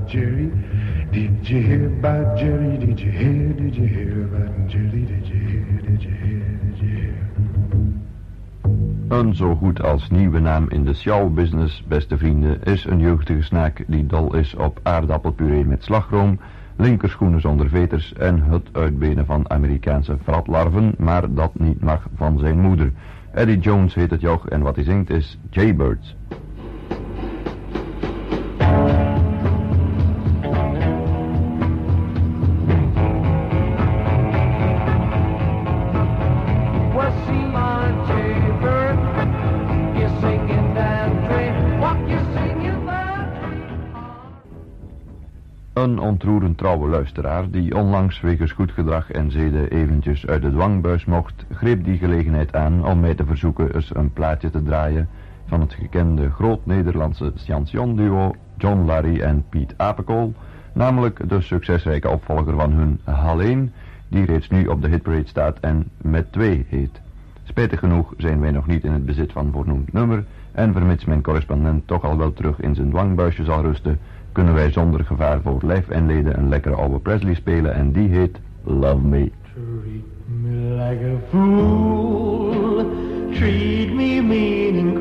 Jerry? Did you hear about Jerry? Did you hear? Did you hear about Jerry? Did you hear? Did you hear? Did you hear? Een zo goed als nieuwe naam in de showbusiness, beste vrienden, is een jeugdige snaak die dol is op aardappelpuree met slagroom, linkerschoenen zonder veters en het uitbenen van Amerikaanse fratlarven, maar dat niet mag van zijn moeder. Eddie Jones heet het joch en wat hij zingt is Jaybirds. Een ontroerend trouwe luisteraar die onlangs wegens goed gedrag en zeden eventjes uit de dwangbuis mocht, greep die gelegenheid aan om mij te verzoeken eens een plaatje te draaien van het gekende groot-Nederlandse chanson-duo John Larry en Piet Apenkool, namelijk de succesrijke opvolger van hun Alleen, die reeds nu op de hitparade staat en Met Twee heet. Spijtig genoeg zijn wij nog niet in het bezit van voornoemd nummer en vermits mijn correspondent toch al wel terug in zijn dwangbuisje zal rusten, kunnen wij zonder gevaar voor lijf en leden een lekkere oude Presley spelen en die heet Love Me. Treat me like a fool, treat me mean and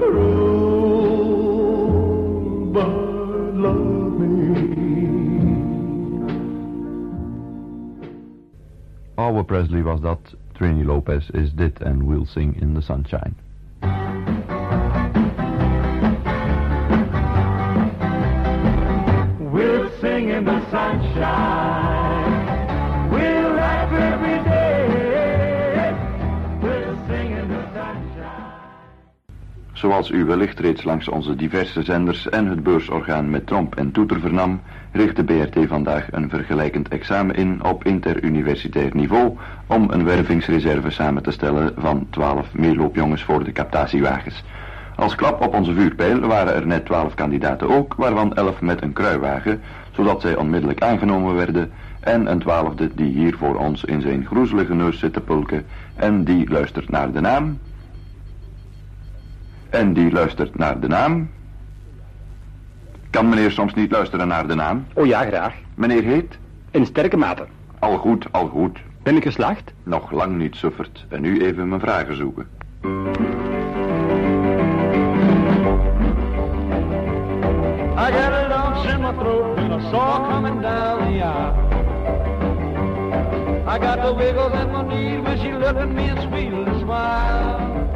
cruel, but love me. Oude Presley was dat, Trini Lopez is dit en We'll Sing in the Sunshine. In the sunshine, we'll laugh every day, we'll sing in the sunshine. Zoals u wellicht reeds langs onze diverse zenders en het beursorgaan met tromp en toeter vernam, richt de BRT vandaag een vergelijkend examen in op interuniversitair niveau om een wervingsreserve samen te stellen van 12 meeloopjongens voor de captatiewagens. Als klap op onze vuurpijl waren er net 12 kandidaten ook, waarvan 11 met een kruiwagen, zodat zij onmiddellijk aangenomen werden, en een 12e die hier voor ons in zijn groezelige neus zit te pulken, en die luistert naar de naam. En die luistert naar de naam. Kan meneer soms niet luisteren naar de naam? Oh ja, graag. Meneer heet? In sterke mate. Al goed, al goed. Ben ik geslaagd? Nog lang niet sufferd. En nu even mijn vragen zoeken. I got a lump in my throat and a sore coming down the aisle. I got the wiggles in my knees when she looked at me and sweetly smiled.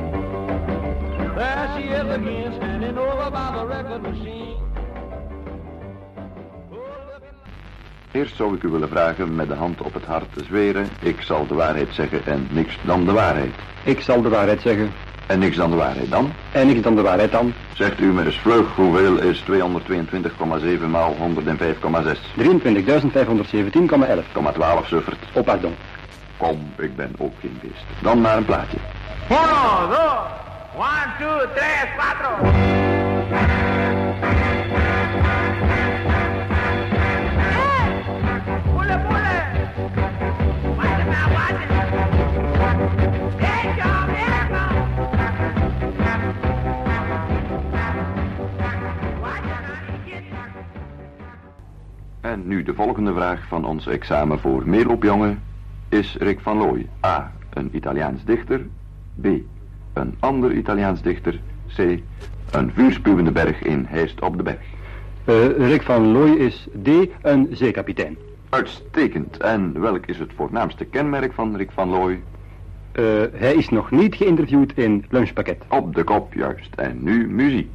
There she is again, standing over by the record machine. Eerst zou ik u willen vragen met de hand op het hart te zweren. Ik zal de waarheid zeggen en niks dan de waarheid. Ik zal de waarheid zeggen. En niks dan de waarheid dan? En niks dan de waarheid dan. Zegt u me eens vlug, hoeveel is 222,7 maal 105,6? 23.517,11. 12 suffert. Oh, pardon. Kom, ik ben ook geen beest. Dan maar een plaatje. 1, 2, 3, 4. En nu de volgende vraag van ons examen voor meeloopjongen. Is Rick van Looy A. een Italiaans dichter, B. een ander Italiaans dichter, C. een vuurspuwende berg in Heist op de Berg? Rick van Looy is D. een zeekapitein. Uitstekend. En welk is het voornaamste kenmerk van Rick van Looy? Hij is nog niet geïnterviewd in Lunchpakket. Op de kop, juist. En nu muziek.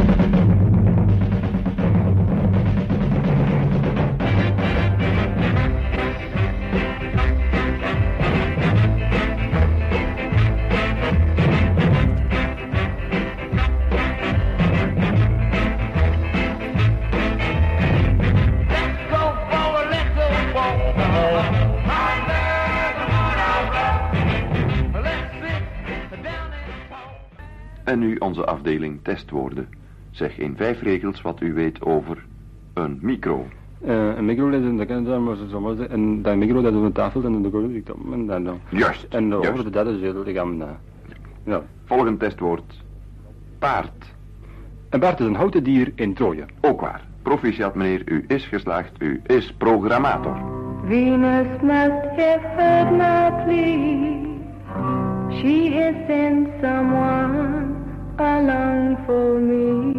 En nu onze afdeling testwoorden. Zeg in 5 regels wat u weet over een micro. Een micro dat en dat micro dat op de tafel en dan Juist. En over dat is het lichaam. Ja. Volgend testwoord. Paard. Een paard is een houten dier in Troje. Ook waar. Proficiat meneer, u is geslaagd, u is programmator. Venus must have heard my plea. She has sent someone along for me.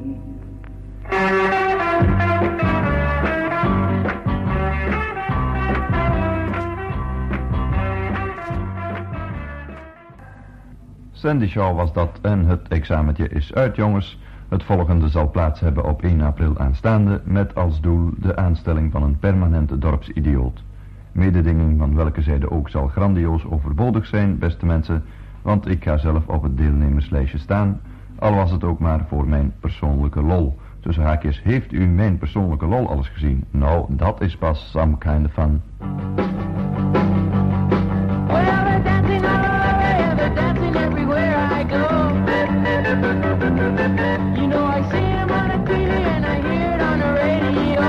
Sandy Shaw was dat en het examentje is uit, jongens. Het volgende zal plaats hebben op 1 april aanstaande met als doel de aanstelling van een permanente dorpsidioot. Mededinging van welke zijde ook zal grandioos overbodig zijn, beste mensen, want ik ga zelf op het deelnemerslijstje staan, al was het ook maar voor mijn persoonlijke lol. Tussen haakjes, heeft u mijn persoonlijke lol alles gezien? Nou, dat is pas some kind of fun. You know I see him on the TV and I hear it on the radio.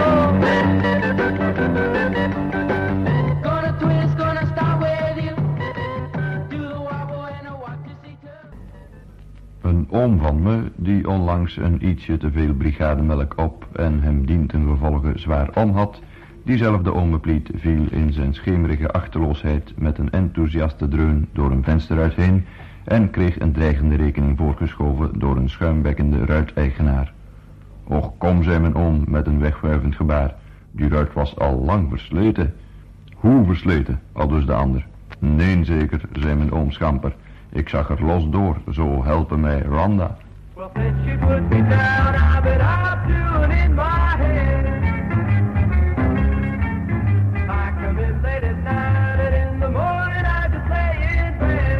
Gonna twist, gonna start with you. Do the wobble and I watch you see too. Een oom van me, die onlangs een ietsje te veel brigademelk op en hem dientengevolge zwaar om had, diezelfde oomepliet viel in zijn schemerige achteloosheid met een enthousiaste dreun door een vensteruit heen en kreeg een dreigende rekening voorgeschoven door een schuimbekkende ruiteigenaar. Och, kom, zei mijn oom met een wegwuivend gebaar. Die ruit was al lang versleten. Hoe versleten? Aldus de ander. Nee, zeker, zei mijn oom schamper. Ik zag er los door, zo helpen mij Randa. Well, since you put me down, I've been up doing in my head. I come in late at night and in the morning I just lay in bed.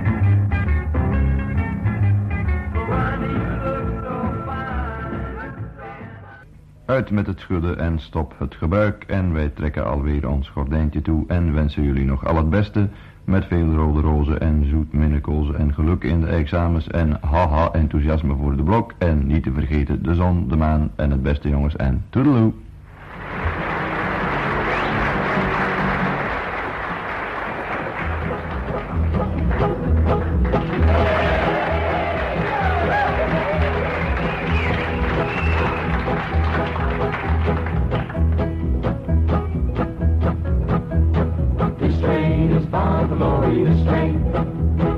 Uit met het schudden en stop het gebruik en wij trekken alweer ons gordijntje toe en wensen jullie nog al het beste met veel rode rozen en zoet minnekozen en geluk in de examens en haha enthousiasme voor de blok en niet te vergeten de zon, de maan en het beste jongens en toedeloe. This train is bound for glory, this train.